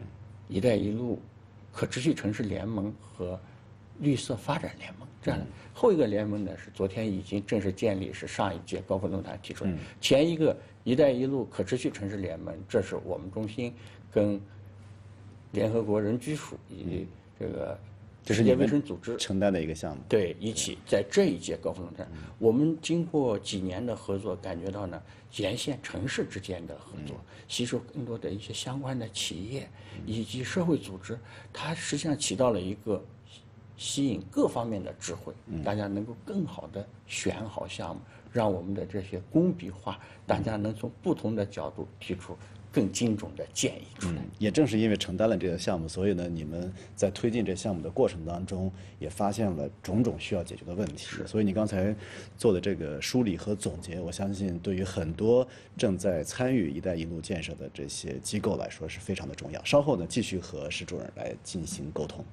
“一带一路”可持续城市联盟和绿色发展联盟，这样的后一个联盟呢是昨天已经正式建立，是上一届高峰论坛提出来。前一个“一带一路”可持续城市联盟，这是我们中心跟联合国人居署以及这个世界卫生组织承担的一个项目。 对，一起在这一届高峰论坛，我们经过几年的合作，感觉到呢，沿线城市之间的合作，吸收更多的一些相关的企业以及社会组织，它实际上起到了一个吸引各方面的智慧，大家能够更好的选好项目，让我们的这些工笔画，大家能从不同的角度提出更精准的建议出来。 也正是因为承担了这个项目，所以呢，你们在推进这项目的过程当中，也发现了种种需要解决的问题。所以你刚才做的这个梳理和总结，我相信对于很多正在参与“一带一路”建设的这些机构来说是非常的重要。稍后呢，继续和施主任来进行沟通。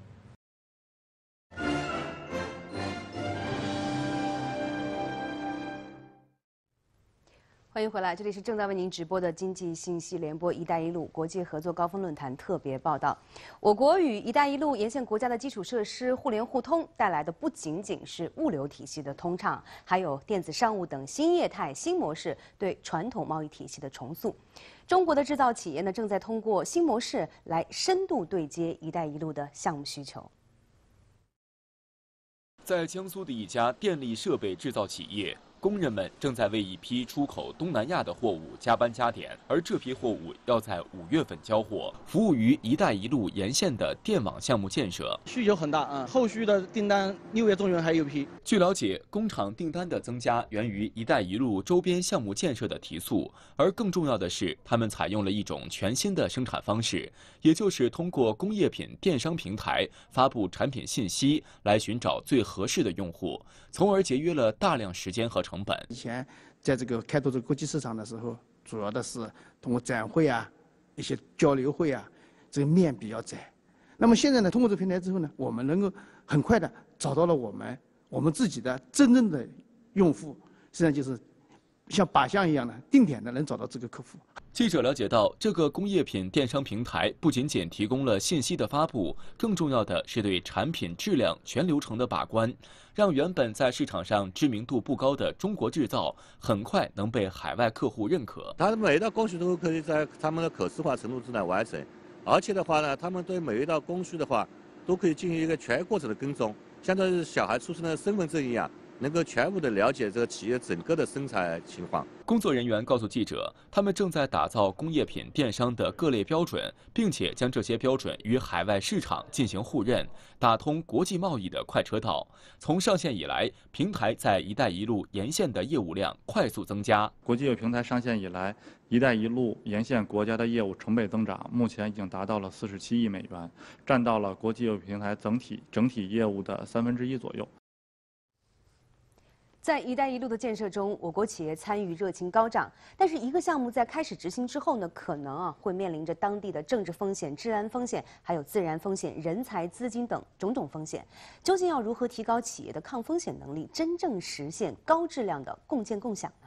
欢迎回来，这里是正在为您直播的经济信息联播“一带一路”国际合作高峰论坛特别报道。我国与“一带一路”沿线国家的基础设施互联互通带来的不仅仅是物流体系的通畅，还有电子商务等新业态、新模式对传统贸易体系的重塑。中国的制造企业呢，正在通过新模式来深度对接“一带一路”的项目需求。 在江苏的一家电力设备制造企业，工人们正在为一批出口东南亚的货物加班加点，而这批货物要在5月份交货，服务于“一带一路”沿线的电网项目建设。 需求很大啊，后续的订单6月中旬还有一批。 据了解，工厂订单的增加源于“一带一路”周边项目建设的提速，而更重要的是，他们采用了一种全新的生产方式，也就是通过工业品电商平台发布产品信息，来寻找最合适的用户，从而节约了大量时间和成本。 以前在这个开拓这个国际市场的时候，主要的是通过展会啊、一些交流会啊，这个面比较窄。那么现在呢，通过这个平台之后呢，我们能够很快的找到了我们自己的真正的用户，实际上就是像靶向一样的定点的能找到这个客户。 记者了解到，这个工业品电商平台不仅仅提供了信息的发布，更重要的是对产品质量全流程的把关，让原本在市场上知名度不高的中国制造很快能被海外客户认可。 他每一道工序都可以在他们的可视化程度之内完成，而且的话呢，他们对每一道工序的话都可以进行一个全过程的跟踪，相当于小孩出生的身份证一样，能够全部的了解这个企业整个的生产情况。 工作人员告诉记者，他们正在打造工业品电商的各类标准，并且将这些标准与海外市场进行互认，打通国际贸易的快车道。从上线以来，平台在“一带一路”沿线的业务量快速增加。 国际业务平台上线以来，“一带一路”沿线国家的业务成倍增长，目前已经达到了47亿美元，占到了国际业务平台整体业务的1/3左右。 在“一带一路”的建设中，我国企业参与热情高涨。但是，一个项目在开始执行之后呢，可能会面临着当地的政治风险、治安风险，还有自然风险、人才、资金等种种风险。究竟要如何提高企业的抗风险能力，真正实现高质量的共建共享呢？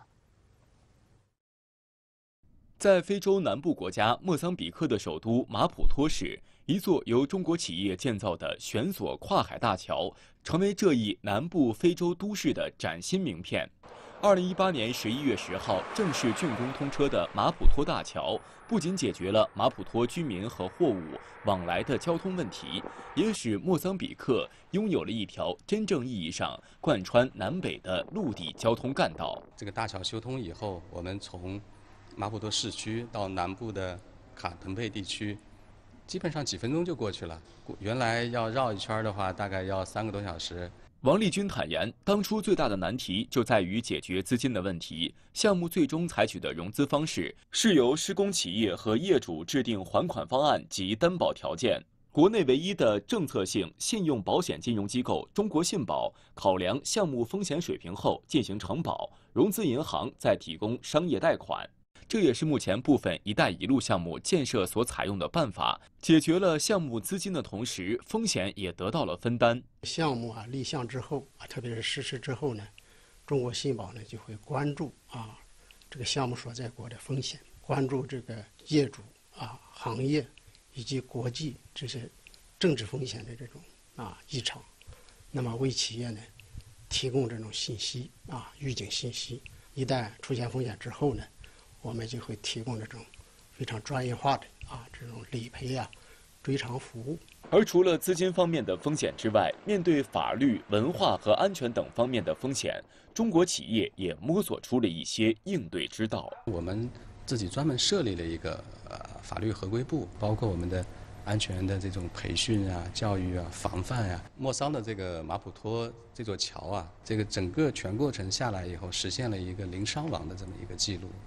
在非洲南部国家莫桑比克的首都马普托市，一座由中国企业建造的悬索跨海大桥，成为这一南部非洲都市的崭新名片。2018年11月10号正式竣工通车的马普托大桥，不仅解决了马普托居民和货物往来的交通问题，也使莫桑比克拥有了一条真正意义上贯穿南北的陆地交通干道。 这个大桥修通以后，我们从马普托市区到南部的卡腾佩地区，基本上几分钟就过去了。原来要绕一圈的话，大概要3个多小时。 王立军坦言，当初最大的难题就在于解决资金的问题。项目最终采取的融资方式是由施工企业和业主制定还款方案及担保条件。国内唯一的政策性信用保险金融机构中国信保考量项目风险水平后进行承保，融资银行再提供商业贷款。这也是目前部分“一带一路”项目建设所采用的办法，解决了项目资金的同时，风险也得到了分担。 项目立项之后特别是实施之后呢，中国信保呢就会关注这个项目所在国的风险，关注这个业主行业以及国际这些政治风险的这种异常，那么为企业呢提供这种信息预警信息，一旦出现风险之后呢，我们就会提供这种非常专业化的这种理赔追偿服务。 而除了资金方面的风险之外，面对法律、文化和安全等方面的风险，中国企业也摸索出了一些应对之道。 我们自己专门设立了一个法律合规部，包括我们的安全的这种培训教育防范莫桑的这个马普托这座桥这个整个全过程下来以后，实现了一个零伤亡的这么一个记录。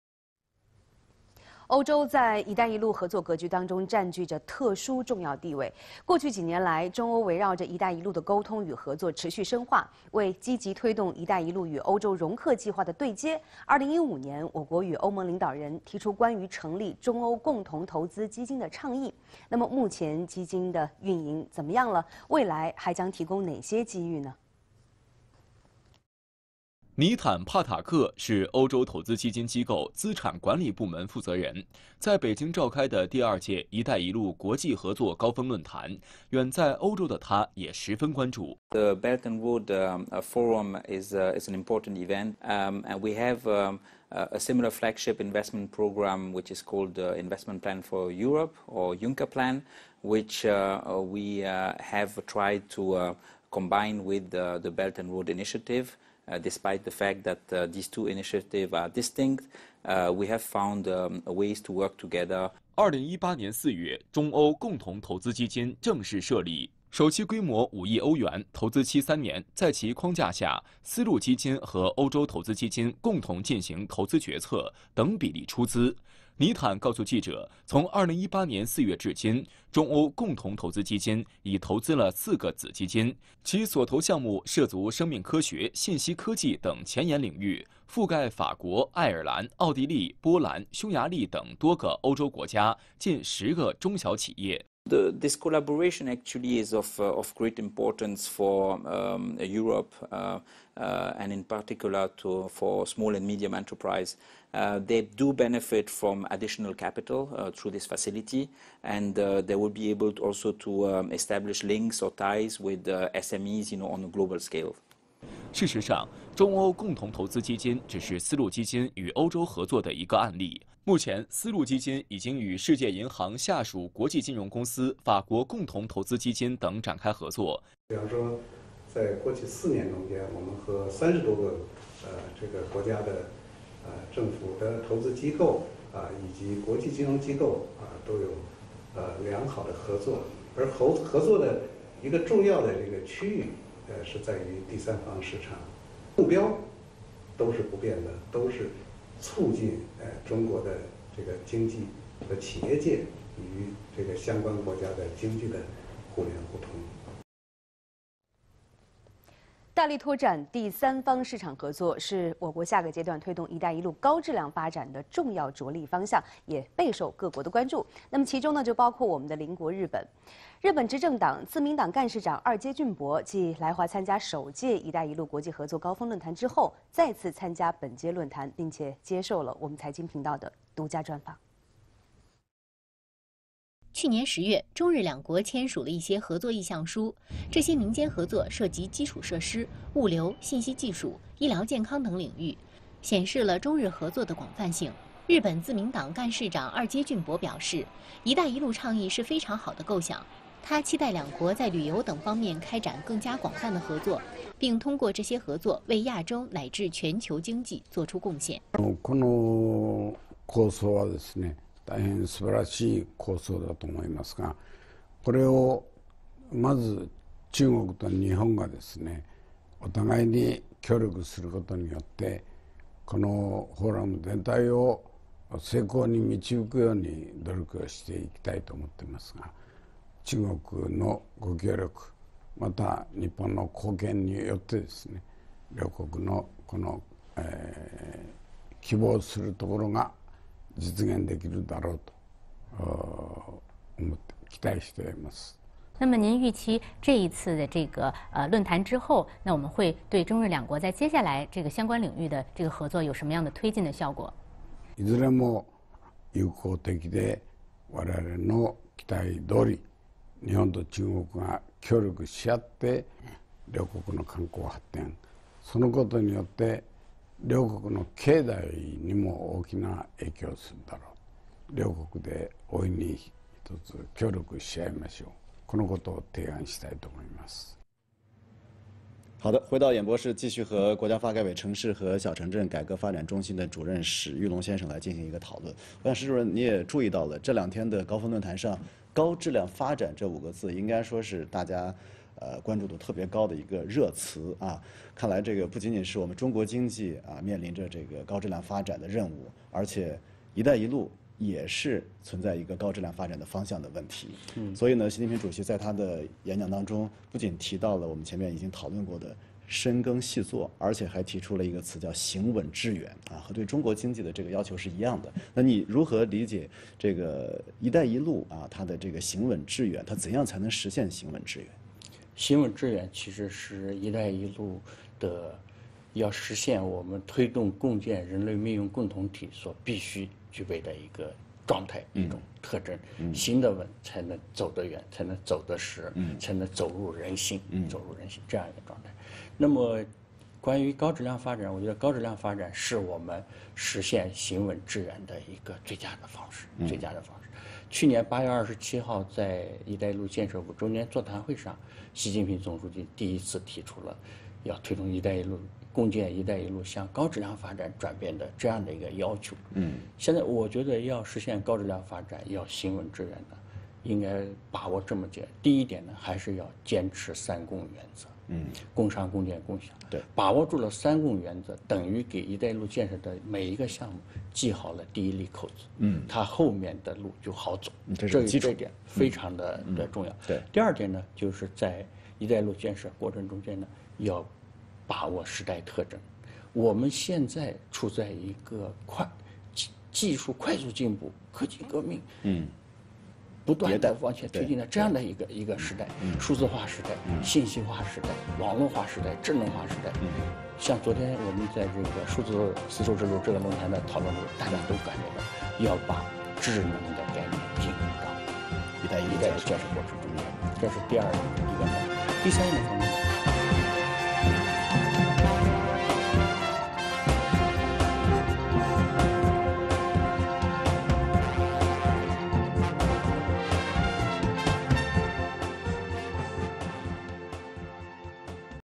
欧洲在“一带一路”合作格局当中占据着特殊重要地位。过去几年来，中欧围绕着“一带一路”的沟通与合作持续深化，为积极推动“一带一路”与欧洲融合计划的对接，2015年，我国与欧盟领导人提出关于成立中欧共同投资基金的倡议。那么，目前基金的运营怎么样了？未来还将提供哪些机遇呢？ 尼坦·帕塔克是欧洲投资基金机构资产管理部门负责人。在北京召开的第2届“一带一路”国际合作高峰论坛，远在欧洲的他也十分关注。 The Belt and Road Forum is an important event, and we have a similar flagship investment program, which is called the Investment Plan for Europe, or Juncker Plan, which we have tried to combine with the Belt and Road Initiative. Despite the fact that these two initiatives are distinct, we have found ways to work together. 2018年4月，中欧共同投资基金正式设立，首期规模5亿欧元，投资期3年。在其框架下，丝路基金和欧洲投资基金共同进行投资决策，等比例出资。尼坦告诉记者，从2018年4月至今，中欧共同投资基金已投资了4个子基金，其所投项目涉足生命科学、信息科技等前沿领域，覆盖法国、爱尔兰、奥地利、波兰、匈牙利等多个欧洲国家，近10个中小企业。 This collaboration actually is of great importance for Europe and in particular for small and medium enterprise. They do benefit from additional capital through this facility, and they will be able to also to establish links or ties with SMEs, on a global scale. 事实上，中欧共同投资基金只是丝路基金与欧洲合作的一个案例。目前，丝路基金已经与世界银行下属国际金融公司、法国共同投资基金等展开合作。 比方说，在过去4年中间，我们和30多个这个国家的政府的投资机构以及国际金融机构都有良好的合作，而合作的一个重要的这个区域是在于第三方市场，目标都是不变的，都是促进中国的这个经济和企业界与这个相关国家的经济的互联互通。 大力拓展第三方市场合作是我国下个阶段推动“一带一路”高质量发展的重要着力方向，也备受各国的关注。那么其中呢，就包括我们的邻国日本。日本执政党自民党干事长二阶俊博继来华参加首届“一带一路”国际合作高峰论坛之后，再次参加本届论坛，并且接受了我们财经频道的独家专访。 去年10月，中日两国签署了一些合作意向书，这些民间合作涉及基础设施、物流、信息技术、医疗健康等领域，显示了中日合作的广泛性。日本自民党干事长二阶俊博表示，“一带一路”倡议是非常好的构想，他期待两国在旅游等方面开展更加广泛的合作，并通过这些合作为亚洲乃至全球经济做出贡献。 この構想はですね、大変素晴らしい構想だと思いますが、これをまず中国と日本がですね、お互いに協力することによって、このフォーラム全体を成功に導くように努力をしていきたいと思っていますが、中国のご協力、また日本の貢献によってですね、両国のこの、希望するところが実現できるだろうと思って期待しています。 那么您预期这一次的这个论坛之后，那我们会对中日两国在接下来这个相关领域的这个合作有什么样的推进的效果？ いずれも友好的で我々の期待通り、日本と中国が協力し合って両国の観光発展、そのことによって両国の経済にも大きな影響するだろう。両国で大いに一つ協力し合いましょう。このことを提案したいと思います。 好的，回到演播室，继续和国家发改委城市和小城镇改革发展中心的主任史玉龙先生来进行一个讨论。我想史主任你也注意到了，这2天的高峰论坛上，高质量发展这5个字应该说是大家关注度特别高的一个热词啊。看来这个不仅仅是我们中国经济面临着这个高质量发展的任务，而且“一带一路”也是存在一个高质量发展的方向的问题。所以呢，习近平主席在他的演讲当中不仅提到了我们前面已经讨论过的深耕细作，而且还提出了一个词叫行稳致远和对中国经济的这个要求是一样的。那你如何理解这个“一带一路”它的这个行稳致远？它怎样才能实现行稳致远？ 行稳致远其实是“一带一路”的要实现我们推动共建人类命运共同体所必须具备的一个状态，一种特征。行得稳才能走得远，才能走得实，才能走入人心，走入人心这样一个状态。那么，关于高质量发展，我觉得高质量发展是我们实现行稳致远的一个最佳的方式，最佳的方式。去年8月27号在“一带一路”建设5周年座谈会上，习近平总书记第一次提出了要推动“一带一路”共建“一带一路”向高质量发展转变的这样的一个要求。现在我觉得要实现高质量发展，要行稳致远的，应该把握这么几点。第一点呢，还是要坚持3共原则。共商、共建、共享。对，把握住了3共原则，等于给“一带一路”建设的每一个项目系好了第一粒扣子。它后面的路就好走。这一点非常的重要。对。第二点呢，就是在“一带一路”建设过程中间呢，要把握时代特征。我们现在处在一个技术快速进步、科技革命。不断的往前推进的这样的一个时代，数字化时代、信息化时代、网络化时代、智能化时代。像昨天我们在这个数字丝绸之路这个论坛的讨论中，大家都感觉到要把智能的概念进入到一带一路建设过程中间，这是第二一个方面。第三一个方面。